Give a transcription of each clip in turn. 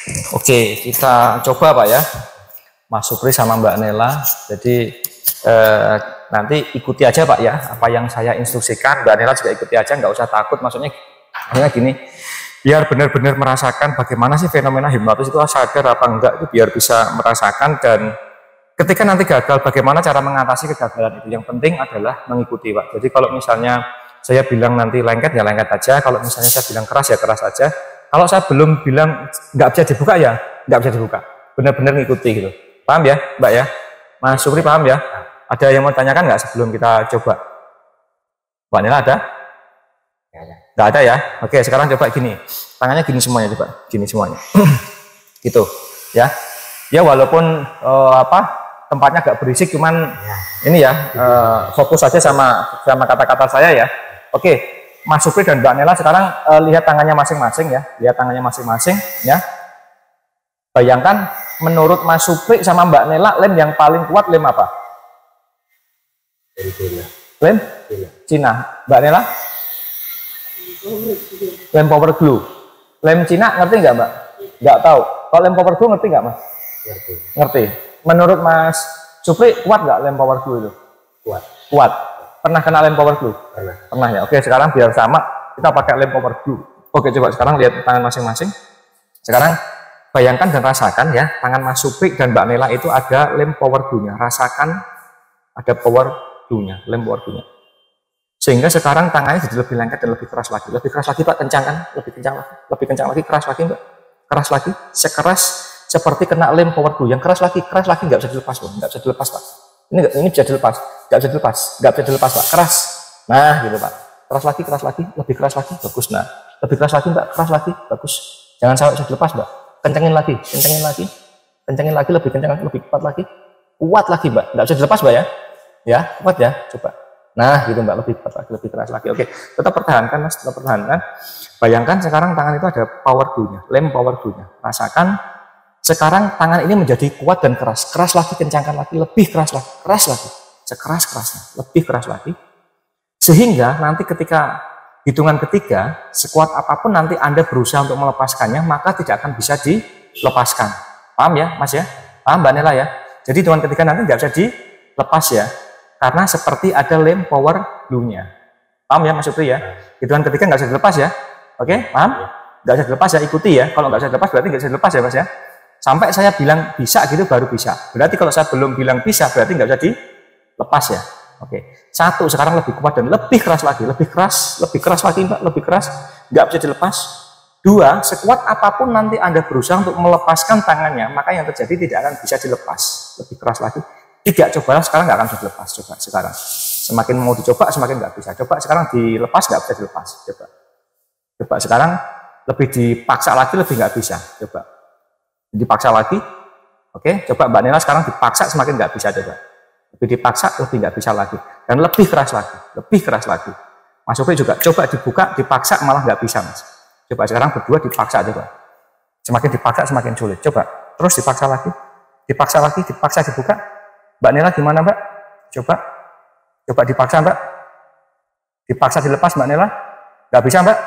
Oke, kita coba Pak ya, Mas Supri sama Mbak Nela. Jadi nanti ikuti aja Pak ya, apa yang saya instruksikan. Mbak Nela juga ikuti aja, nggak usah takut. Maksudnya gini, biar benar-benar merasakan bagaimana sih fenomena hipnotis itu, sadar apa enggak, itu biar bisa merasakan. Dan ketika nanti gagal, bagaimana cara mengatasi kegagalan itu. Yang penting adalah mengikuti Pak. Jadi kalau misalnya saya bilang nanti lengket, ya lengket aja. Kalau misalnya saya bilang keras, ya keras aja. Kalau saya belum bilang nggak bisa dibuka, ya nggak bisa dibuka. Benar-benar ngikuti gitu. Paham ya Mbak ya? Mas Supri paham ya? Ada yang mau tanyakan nggak sebelum kita coba? Mbak Nela ada? Nggak ada ya? Oke, sekarang coba gini. Tangannya gini semuanya, coba. Gini semuanya. Gitu ya. Ya walaupun tempatnya agak berisik, cuman ini ya fokus saja sama kata-kata saya ya. Oke. Mas Supri dan Mbak Nela sekarang lihat tangannya masing-masing ya, lihat tangannya masing-masing ya. Bayangkan menurut Mas Supri sama Mbak Nela, lem yang paling kuat lem apa? Lem Cina. Mbak Nela? Lem power glue. Lem Cina ngerti nggak Mbak? Nggak tahu. Kalau lem power glue ngerti nggak Mas? Ngerti. Menurut Mas Supri kuat nggak lem power glue itu? Kuat. Pernah kena lem power glue? Pernah ya. Oke, sekarang biar sama kita pakai lem power glue. Oke, coba sekarang lihat tangan masing-masing. Sekarang bayangkan dan rasakan ya, tangan Mas Supri dan Mbak Nela itu ada lem power glue-nya. Rasakan ada power glue-nya, lem power glue-nya. Sehingga sekarang tangannya jadi lebih lengket dan lebih keras lagi. Lebih keras lagi Pak, kencangkan, lebih kencang lagi. Lebih kencang lagi, keras lagi Mbak. Keras lagi, sekeras seperti kena lem power glue. Yang keras lagi, nggak bisa dilepas Pak. Nggak bisa dilepas Pak. Ini bisa dilepas, nggak bisa dilepas Pak, keras. Nah gitu Pak, keras lagi, lebih keras lagi, bagus. Nah lebih keras lagi Mbak, keras lagi, bagus. Jangan sampai bisa dilepas Mbak, kencengin lagi, lebih kencang lagi, lebih kuat lagi Mbak, nggak bisa dilepas Mbak ya, kuat ya, coba. Nah gitu Mbak, lebih kuat lagi, lebih keras lagi. Oke, tetap pertahankan Mas, tetap pertahankan. Bayangkan sekarang tangan itu ada power glue-nya, lem power glue-nya. Rasakan sekarang tangan ini menjadi kuat dan keras lagi, kencangkan lagi, lebih keras lagi, sekeras-kerasnya, lebih keras lagi. Sehingga nanti ketika hitungan ketiga, sekuat apapun nanti Anda berusaha untuk melepaskannya, maka tidak akan bisa dilepaskan. Paham ya Mas ya? Paham Mbak Nela ya? Jadi hitungan ketiga nanti nggak bisa dilepas ya, karena seperti ada lem power glue-nya. Paham ya Mas Supri ya? Hitungan ketiga nggak bisa dilepas ya. Oke, paham? Nggak bisa dilepas ya, ikuti ya. Kalau nggak bisa dilepas berarti nggak bisa dilepas ya Mas ya. Sampai saya bilang bisa gitu baru bisa. Berarti kalau saya belum bilang bisa berarti nggak bisa dilepas ya. Oke. Satu, sekarang lebih kuat dan lebih keras lagi, lebih keras lagi Mbak, lebih keras, nggak bisa dilepas. Dua, sekuat apapun nanti Anda berusaha untuk melepaskan tangannya, maka yang terjadi tidak akan bisa dilepas. Lebih keras lagi. Tiga, coba sekarang nggak akan bisa dilepas. Coba sekarang. Semakin mau dicoba semakin nggak bisa. Coba sekarang dilepas, nggak bisa dilepas. Coba sekarang lebih dipaksa lagi, lebih nggak bisa. Coba dipaksa lagi. Oke, coba Mbak Nela sekarang dipaksa semakin nggak bisa. Coba lebih dipaksa, lebih nggak bisa lagi, dan lebih keras lagi. Mas Supri juga coba dibuka, dipaksa malah nggak bisa Mas. Coba sekarang berdua dipaksa, coba semakin dipaksa semakin sulit. Coba terus dipaksa lagi, dipaksa dibuka. Mbak Nela gimana Mbak? Coba dipaksa Mbak, dipaksa dilepas Mbak Nela, nggak bisa Mbak?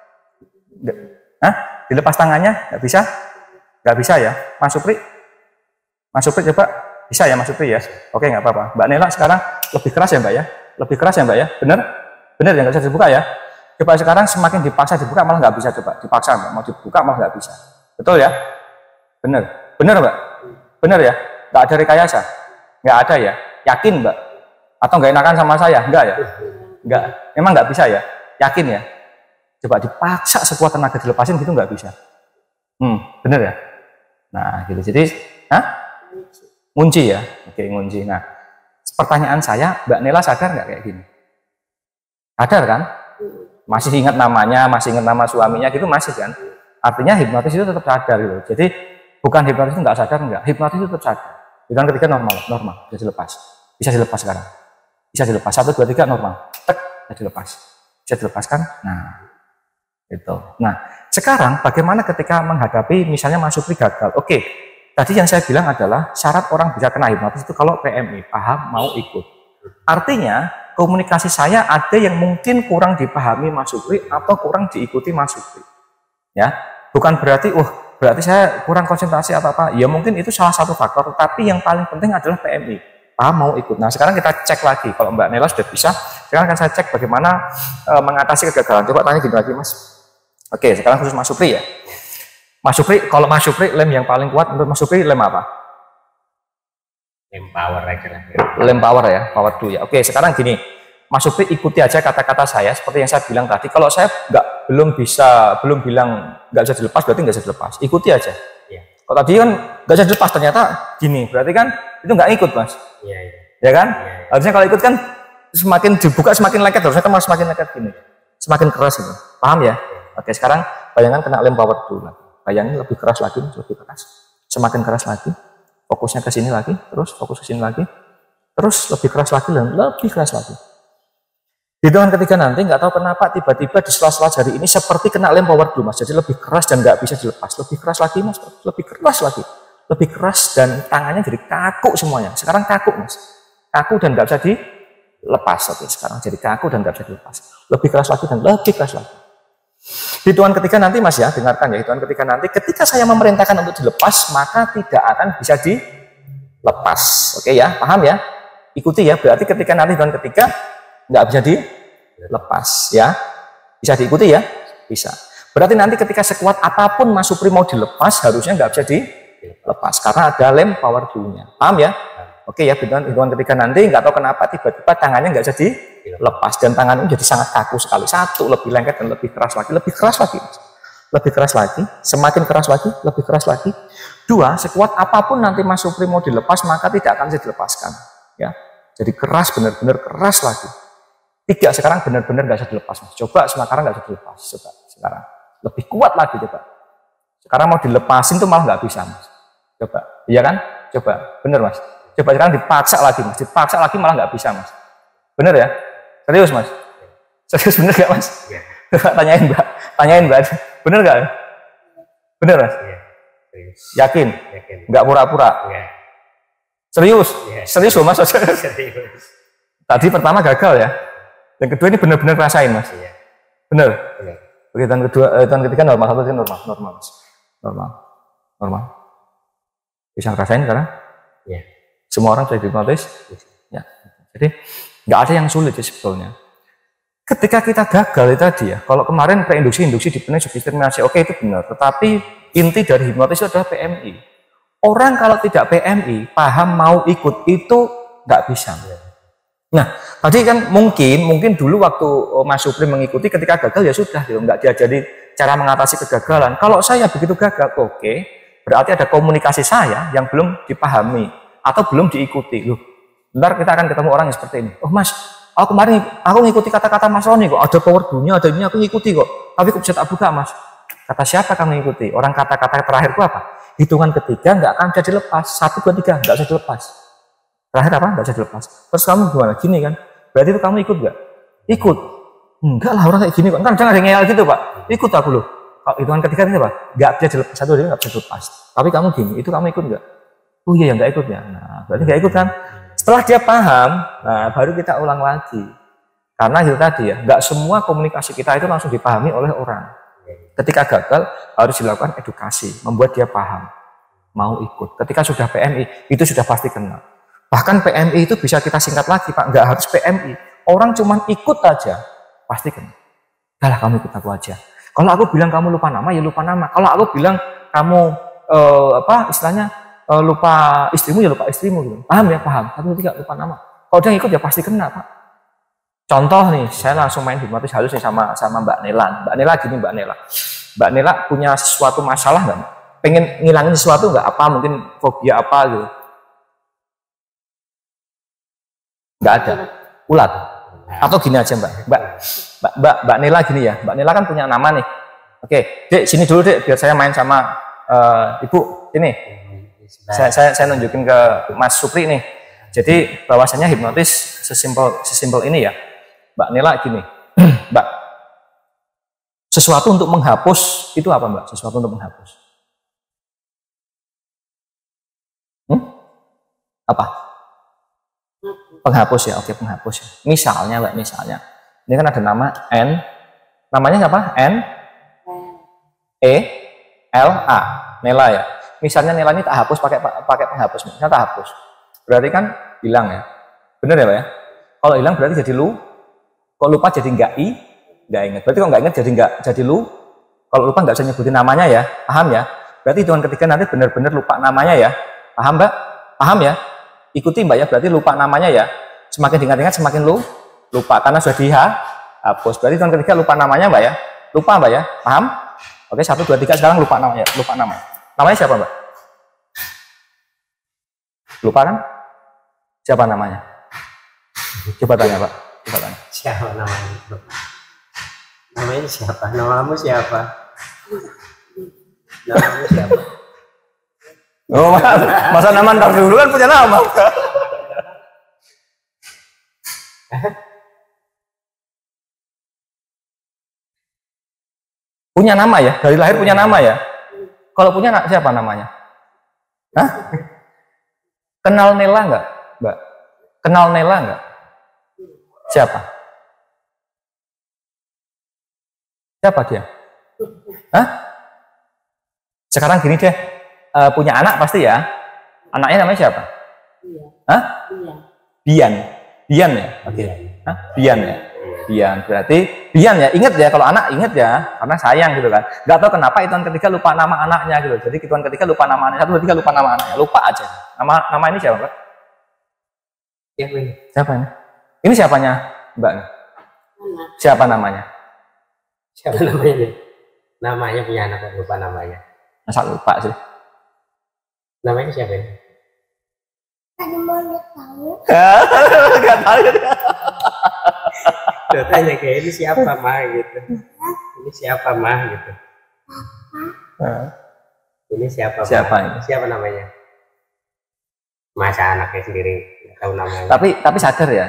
Dilepas tangannya nggak bisa? Nggak bisa ya Mas Supri? Coba bisa ya Mas Supri ya? Oke, nggak apa-apa. Mbak Nela sekarang lebih keras ya Mbak ya? Lebih keras ya Mbak ya? Bener ya, nggak bisa dibuka ya? Coba sekarang semakin dipaksa dibuka malah nggak bisa. Coba dipaksa Mbak, mau dibuka malah nggak bisa. Betul ya? Bener Mbak? Bener ya? Nggak ada rekayasa? Nggak ada ya? Yakin Mbak? Atau nggak enakan sama saya? Nggak ya? Nggak, emang nggak bisa ya? Yakin ya? Coba dipaksa sekuat tenaga dilepasin gitu nggak bisa. Bener ya? Nah gitu, jadi ngunci ya. Oke, ngunci. Nah pertanyaan saya, Mbak Nela sadar nggak kayak gini? Sadar kan? Masih ingat namanya, masih ingat nama suaminya gitu, masih kan? Artinya hipnotis itu tetap sadar gitu. Jadi bukan hipnotis itu nggak sadar, enggak, hipnotis itu tetap sadar. Hitungan ketiga normal, bisa dilepas sekarang, bisa dilepas, 1, 2, 3 normal, tek, bisa dilepaskan. Nah itu. Nah sekarang bagaimana ketika menghadapi misalnya Mas Supri gagal? Oke, tadi yang saya bilang adalah syarat orang bisa kena hipnotis itu kalau PMI, paham, mau, ikut. Artinya komunikasi saya ada yang mungkin kurang dipahami Mas Supri atau kurang diikuti Mas Supri. Ya, bukan berarti berarti saya kurang konsentrasi atau apa? Ya mungkin itu salah satu faktor, tapi yang paling penting adalah PMI. Paham mau ikut. Nah sekarang kita cek lagi, kalau Mbak Nela sudah bisa, sekarang akan saya cek bagaimana mengatasi kegagalan. Coba tanya gini lagi Mas. Oke, sekarang khusus Mas Supri ya. Mas Supri, kalau Mas Supri lem yang paling kuat menurut Mas Supri lem apa? Lem power aja lah. Lem power ya, power 2 ya. Oke, sekarang gini, Mas Supri ikuti aja kata-kata saya seperti yang saya bilang tadi. Kalau saya belum bilang nggak bisa dilepas, berarti nggak bisa dilepas. Ikuti aja. Ya. Kalau tadi kan nggak bisa dilepas, ternyata gini, berarti kan itu nggak ikut Mas. Iya. Ya kan? Ya. Harusnya kalau ikut kan semakin dibuka semakin lengket, harusnya kan malah semakin lengket gini, semakin keras itu. Paham ya? Oke, sekarang bayangkan kena lem power 2 lagi. Bayangin lebih keras lagi, lebih keras. Semakin keras lagi. Fokusnya ke sini lagi, terus fokus ke sini lagi, terus lebih keras lagi, dan lebih keras lagi. Hitungan ketiga nanti nggak tahu kenapa tiba-tiba di sela-sela jari ini seperti kena lem power 2 Mas. Jadi lebih keras dan nggak bisa dilepas. Lebih keras lagi Mas, lebih keras lagi, lebih keras dan tangannya jadi kaku semuanya. Sekarang kaku Mas, kaku dan nggak bisa dilepas. Oke, sekarang jadi kaku dan nggak bisa dilepas. Lebih keras lagi dan lebih keras lagi. Hitungan ketiga nanti Mas ya, dengarkan ya, hitungan ketiga nanti ketika saya memerintahkan untuk dilepas, maka tidak akan bisa dilepas. Oke ya, paham ya? Ikuti ya, berarti ketika nanti hitungan ketiga nggak bisa dilepas ya. Bisa diikuti ya? Bisa. Berarti nanti ketika sekuat apapun Mas Supri mau dilepas, harusnya nggak bisa dilepas karena ada lem power 2-nya. Paham ya? Oke ya, hitungan ketiga nanti nggak tahu kenapa tiba-tiba tangannya nggak bisa dilepas dan tangannya jadi sangat kaku sekali. Satu, lebih lengket dan lebih keras lagi, lebih keras lagi, lebih keras lagi, semakin keras lagi, lebih keras lagi. Dua, sekuat apapun nanti Mas Supri mau dilepas maka tidak akan bisa dilepaskan. Ya, jadi keras, benar-benar keras lagi. Tiga, sekarang benar-benar nggak bisa dilepas Mas. Coba sekarang nggak bisa dilepas. Coba sekarang lebih kuat lagi coba. Sekarang mau dilepasin tuh malah nggak bisa Mas. Coba, iya kan? Coba, bener Mas. Coba sekarang dipaksa lagi Mas, dipaksa lagi malah nggak bisa Mas. Bener ya? Serius Mas? Serius bener nggak Mas? Ya. Tanyain Mbak. Bener nggak? Bener Mas? Ya. Yakin? Nggak pura-pura? Ya. Serius? Ya. Serius loh Mas? Serius. Tadi pertama gagal ya? Yang kedua ini bener-bener rasain Mas? Ya. Bener? Bener. Oke, tahun ketiga normal, satu normal Mas. Normal. Bisa ngerasain sekarang? Ya. Semua orang bisa dihipnotis? Ya. Jadi nggak ada yang sulit sih sebetulnya. Ketika kita gagal itu tadi ya, kalau kemarin preinduksi dipenuhi subdiskriminasi, oke itu benar. Tetapi inti dari hipnotis itu adalah PMI. Orang kalau tidak PMI, paham mau ikut itu nggak bisa. Nah, tadi kan mungkin dulu waktu Mas Supri mengikuti ketika gagal ya sudah, gitu, nggak diajari cara mengatasi kegagalan. Kalau saya begitu gagal, oke, berarti ada komunikasi saya yang belum dipahami atau belum diikuti. Loh, bentar kita akan ketemu orang yang seperti ini. Oh Mas, aku kemarin aku ngikuti kata-kata Mas Roni kok, ada power 2-nya, ada ini aku ngikuti kok. Tapi kok bisa tak buka Mas? Kata siapa kamu ngikuti? Orang kata-kata terakhir itu apa? Hitungan ketiga nggak akan bisa dilepas. 1, 2, 3 nggak bisa dilepas. Terakhir apa? Nggak bisa dilepas. Terus kamu gimana? Gini kan? Berarti itu kamu ikut nggak? Ikut. Enggak lah orang kayak gini kok. Entar jangan ada ngeyel gitu Pak. Ikut aku loh. Kalau hitungan ketiga itu apa? Nggak bisa dilepas. 1, 2, 3 nggak bisa dilepas. Tapi kamu gini, itu kamu ikut nggak? Oh iya ya nggak ikut ya. Nah, berarti nggak ikut kan? Setelah dia paham, nah baru kita ulang lagi. Karena itu tadi ya, nggak semua komunikasi kita itu langsung dipahami oleh orang. Ketika gagal harus dilakukan edukasi, membuat dia paham, mau ikut. Ketika sudah PMI itu sudah pasti kena. Bahkan PMI itu bisa kita singkat lagi Pak, nggak harus PMI. Orang cuma ikut aja pasti kena. Yalah kamu ikut aku aja. Kalau aku bilang kamu lupa nama ya lupa nama. Kalau aku bilang kamu lupa istrimu ya lupa istrimu gitu. Paham ya? Paham. Tapi tidak lupa nama. Kalau dia ikut ya pasti kena Pak. Contoh nih, saya langsung main hipnotis halus nih sama Mbak Nela. Mbak Nela gini Mbak Nela. Mbak Nela punya sesuatu masalah nggak? Pengen ngilangin sesuatu nggak? Apa mungkin fobia apa gitu? Nggak ada. Ulat. Atau gini aja Mbak Nela gini ya. Mbak Nela kan punya nama nih. Oke, Dek sini dulu Dek biar saya main sama Ibu ini. Saya nunjukin ke Mas Supri nih. Jadi bahwasanya hipnotis sesimpel ini ya. Mbak Nela gini. Mbak, sesuatu untuk menghapus itu apa Mbak? Sesuatu untuk menghapus. Apa? Penghapus ya. Oke, penghapus ya. Misalnya Mbak, misalnya. Ini kan ada nama N. Namanya siapa? N E L A. Nela ya. Misalnya Nela ini tak hapus pakai penghapus, misalnya tak hapus. Berarti kan hilang ya. Bener ya Pak ya? Kalau hilang berarti jadi lu. Kalau lupa jadi nggak ingat. Berarti kalau nggak ingat jadi lu. Kalau lupa nggak bisa nyebutin namanya ya. Paham ya? Berarti hitungan ketiga nanti benar-benar lupa namanya ya. Paham Mbak? Paham ya? Ikuti Mbak ya. Berarti lupa namanya ya. Semakin diingat-ingat semakin lu lupa karena sudah dihapus. Berarti hitungan ketiga lupa namanya Mbak ya. Lupa Mbak ya. Paham? Oke, 1, 2, 3 sekarang lupa namanya. Lupa namanya. Namanya siapa Mbak? Lupa kan? Siapa namanya? Coba tanya Pak. Coba tanya. Siapa namanya? Namanya siapa? Namamu siapa? Namamu siapa? Oh, masa nama ntar dulu kan punya nama. Punya nama ya? Dari lahir punya nama ya? Kalau punya siapa namanya? Hah? Kenal Nela nggak, Mbak? Kenal Nela nggak? Siapa? Siapa dia? Hah? Sekarang gini deh, punya anak pasti ya? Anaknya namanya siapa? Hah? Bian. Bian ya? Oke. Hah? Bian ya? Bian. Berarti Bian ya, ingat ya, kalau anak ingat ya, karena sayang gitu kan. Nggak tahu kenapa hitungan ketiga lupa nama anaknya gitu. Jadi hitungan ketiga lupa nama anaknya, 1, 2, 3 lupa nama anaknya, lupa aja. Nama ini siapa Mbak? Siapa ini? Siapa ini? Ini siapanya Mbak? Siapa namanya? Siapa namanya nih? Namanya punya anak kok lupa namanya. Masa lupa sih? Namanya siapa ini? Tadi mau tahu. Nggak tahu. Tuh, tanya kayak ini siapa mah gitu. Ini siapa mah gitu. Ini siapa? Siapa mah? ini? Siapa namanya? Masa anaknya sendiri nggak tahu namanya. Tapi sadar ya,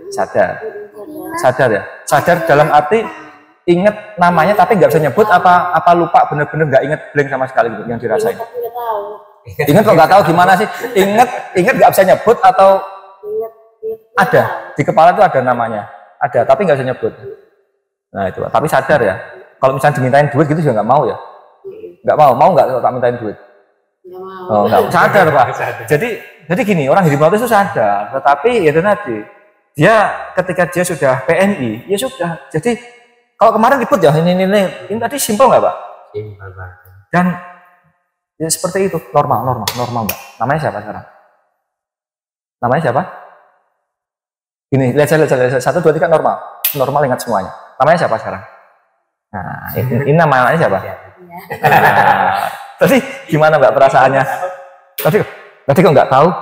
sadar ya, sadar dalam arti inget namanya tapi nggak bisa nyebut apa lupa bener-bener nggak inget blank sama sekali gitu yang dirasain. Ingat kok nggak tahu gimana sih? Inget nggak bisa nyebut atau ada di kepala itu ada namanya, ada tapi nggak bisa nyebut. Nah itu, tapi sadar ya. Kalau misalnya dimintain duit gitu juga nggak mau ya? Nggak mau nggak kalau tak mintain duit? Oh nggak sadar Pak. Jadi gini, orang hipnotis itu sadar, tetapi ya itu tadi dia ketika dia sudah PNI ya sudah. Jadi kalau kemarin ribut ya ini tadi simpel nggak Pak? Simpel Pak. Dan ya seperti itu, normal Mbak. Namanya siapa sekarang? Namanya siapa? Ini lihat 1, 2, 3 normal ingat semuanya. Namanya siapa sekarang? Nah ini namanya siapa? Nah, tadi gimana Mbak perasaannya? Tadi kok nggak tahu?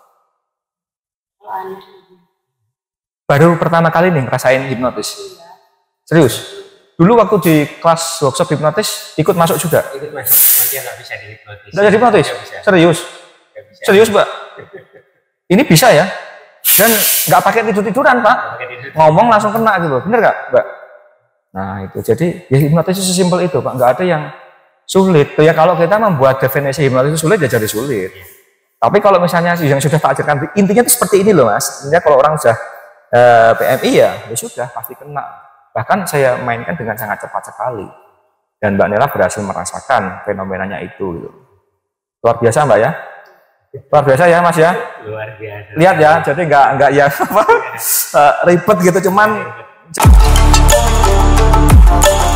Baru pertama kali nih ngerasain hipnotis. Serius? Dulu waktu di kelas workshop hipnotis ikut masuk juga? Ikut masuk, cuma dia nggak bisa dihipnotis. Nggak jadi hipnotis? Serius? Serius Mbak? Ini bisa ya? Dan nggak pakai tidur-tiduran Pak? Ngomong langsung kena gitu, bener nggak Mbak? Nah itu, jadi ya hipnotis itu sesimpel itu Pak, nggak ada yang sulit. Ya kalau kita membuat definisi hipnotis itu sulit ya jadi sulit. Tapi kalau misalnya yang sudah tak ajarkan, intinya itu seperti ini loh Mas. Intinya kalau orang sudah PMI ya sudah pasti kena. Bahkan saya mainkan dengan sangat cepat sekali. Dan Mbak Nela berhasil merasakan fenomenanya itu. Gitu. Luar biasa Mbak ya. Luar biasa ya Mas ya. Luar biasa. Lihat ya, jadi nggak ya apa ribet gitu, cuman